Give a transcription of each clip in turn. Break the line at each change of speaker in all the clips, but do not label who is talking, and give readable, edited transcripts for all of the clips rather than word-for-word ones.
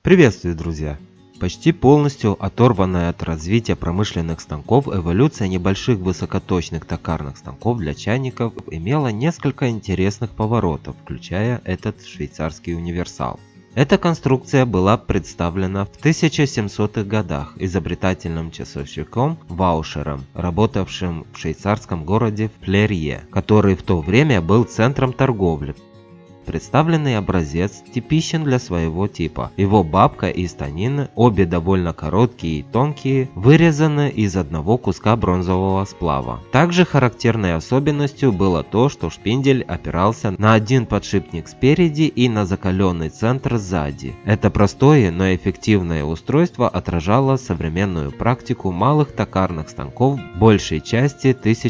Приветствую, друзья! Почти полностью оторванная от развития промышленных станков, эволюция небольших высокоточных токарных станков для чайников имела несколько интересных поворотов, включая этот швейцарский универсал. Эта конструкция была представлена в 1700-х годах изобретательным часовщиком Ваушером, работавшим в швейцарском городе Плерье, который в то время был центром торговли. Представленный образец типичен для своего типа. Его бабка и станины, обе довольно короткие и тонкие, вырезаны из одного куска бронзового сплава. Также характерной особенностью было то, что шпиндель опирался на один подшипник спереди и на закаленный центр сзади. Это простое, но эффективное устройство отражало современную практику малых токарных станков большей части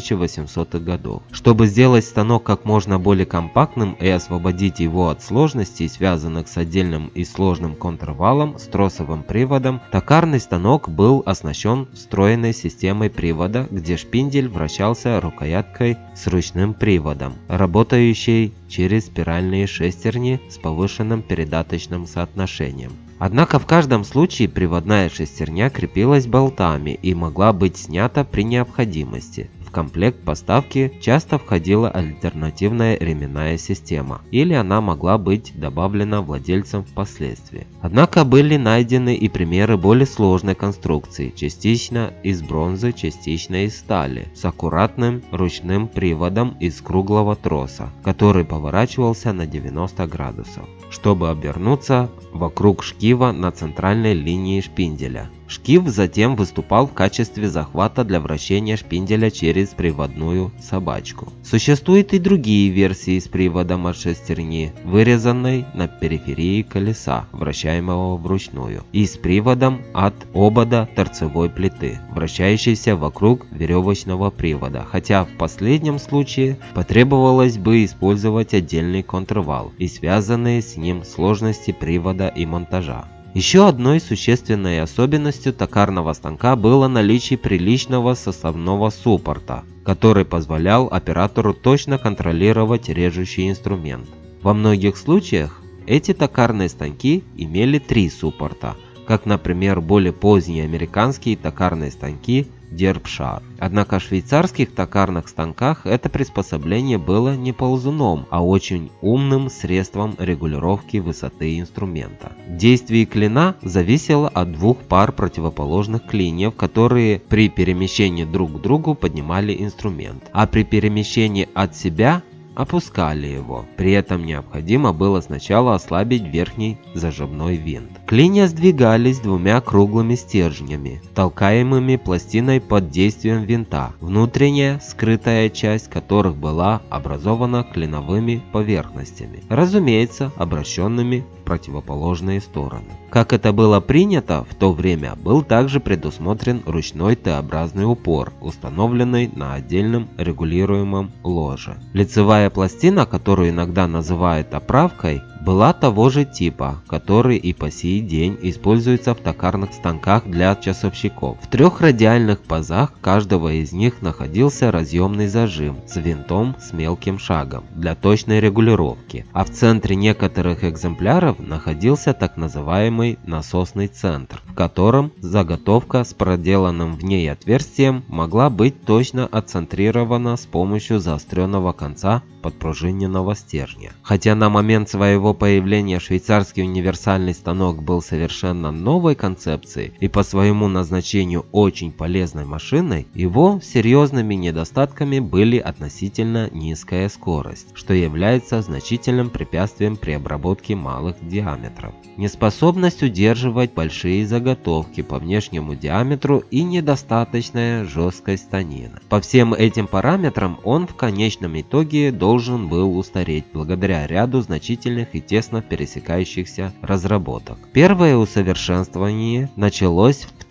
1800-х годов. Чтобы сделать станок как можно более компактным и освободить его от сложностей, связанных с отдельным и сложным контрвалом с тросовым приводом, токарный станок был оснащен встроенной системой привода, где шпиндель вращался рукояткой с ручным приводом, работающей через спиральные шестерни с повышенным передаточным соотношением. Однако в каждом случае приводная шестерня крепилась болтами и могла быть снята при необходимости. В комплект поставки часто входила альтернативная ременная система, или она могла быть добавлена владельцем впоследствии. Однако были найдены и примеры более сложной конструкции, частично из бронзы, частично из стали, с аккуратным ручным приводом из круглого троса, который поворачивался на 90 градусов, чтобы обернуться вокруг шкива на центральной линии шпинделя. Шкив затем выступал в качестве захвата для вращения шпинделя через приводную собачку. Существуют и другие версии с приводом от шестерни, вырезанной на периферии колеса, вращаемого вручную, и с приводом от обода торцевой плиты, вращающейся вокруг веревочного привода, хотя в последнем случае потребовалось бы использовать отдельный контрвал и связанные с ним сложности привода и монтажа. Еще одной существенной особенностью токарного станка было наличие приличного составного суппорта, который позволял оператору точно контролировать режущий инструмент. Во многих случаях эти токарные станки имели 3 суппорта, как, например, более поздние американские токарные станки Дербшар. Однако в швейцарских токарных станках это приспособление было не ползуном, а очень умным средством регулировки высоты инструмента. Действие клина зависело от 2 пар противоположных клиньев, которые при перемещении друг к другу поднимали инструмент, а при перемещении от себя опускали его. При этом необходимо было сначала ослабить верхний зажимной винт. Клинья сдвигались 2 круглыми стержнями, толкаемыми пластиной под действием винта, внутренняя скрытая часть которых была образована клиновыми поверхностями, разумеется, обращенными в противоположные стороны. Как это было принято в то время, был также предусмотрен ручной Т-образный упор, установленный на отдельном регулируемом ложе. Лицевая пластина, которую иногда называют оправкой, была того же типа, который и по сей день используется в токарных станках для часовщиков. В 3 радиальных пазах каждого из них находился разъемный зажим с винтом с мелким шагом для точной регулировки, а в центре некоторых экземпляров находился так называемый насосный центр, в котором заготовка с проделанным в ней отверстием могла быть точно отцентрирована с помощью заостренного конца подпружиненного стержня. Хотя на момент своего появления швейцарский универсальный станок был совершенно новой концепцией и по своему назначению очень полезной машиной, его серьезными недостатками были относительно низкая скорость, что является значительным препятствием при обработке малых диаметров, неспособность удерживать большие заготовки по внешнему диаметру и недостаточная жесткость станины. По всем этим параметрам он в конечном итоге должен был устареть благодаря ряду значительных и тесно пересекающихся разработок. Первое усовершенствование началось в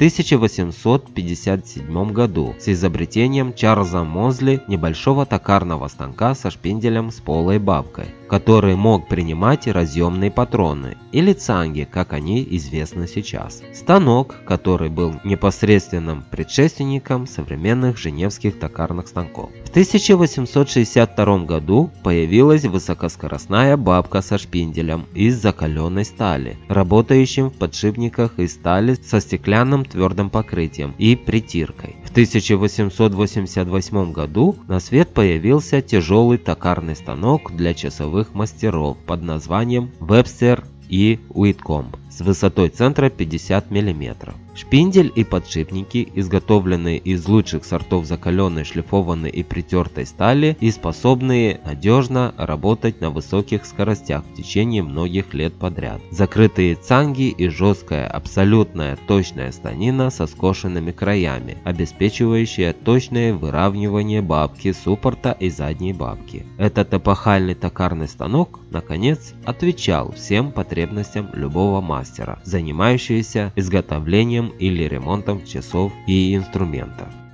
1857 году с изобретением Чарльза Мозли небольшого токарного станка со шпинделем с полой бабкой. который мог принимать разъемные патроны, или цанги, как они известны сейчас. Станок, который был непосредственным предшественником современных женевских токарных станков. В 1862 году появилась высокоскоростная бабка со шпинделем из закаленной стали, работающим в подшипниках из стали со стеклянным твердым покрытием и притиркой. В 1888 году на свет появился тяжелый токарный станок для часовых мастеров под названием Webster и Whitcomb с высотой центра 50 мм. Шпиндель и подшипники, изготовленные из лучших сортов закаленной, шлифованной и притертой стали и способные надежно работать на высоких скоростях в течение многих лет подряд. Закрытые цанги и жесткая, абсолютная точная станина со скошенными краями, обеспечивающая точное выравнивание бабки, суппорта и задней бабки. Этот эпохальный токарный станок, наконец, отвечал всем потребностям любого мастера, занимающегося изготовлением или ремонтом часов и инструментов.